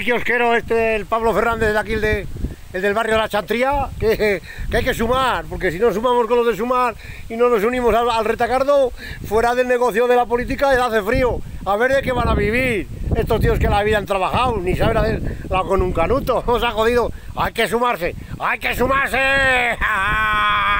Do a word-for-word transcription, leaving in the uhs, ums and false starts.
Kiosquero este, el Pablo Fernández de aquí, el, de, el del barrio de la Chantría, que, que hay que sumar, porque si no sumamos con los de sumar y no nos unimos al, al retacardo, fuera del negocio de la política les hace frío. A ver de qué van a vivir estos tíos que la vida han trabajado, ni saben hacerla con un canuto. Nos ha jodido. Hay que sumarse, hay que sumarse.